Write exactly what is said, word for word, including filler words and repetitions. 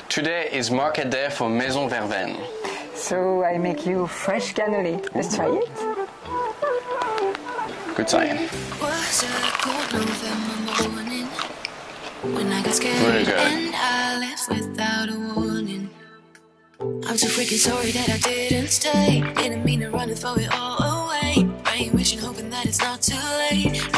Today is market day for Maison Verveine. So I make you fresh cannoli. Let's try it. Good sign. Was a cold November morning when I got scared Very good. and I left without a warning. I'm too freaking sorry that I didn't stay. Didn't mean to run and throw it all away. I ain't wishing, hoping that it's not too late.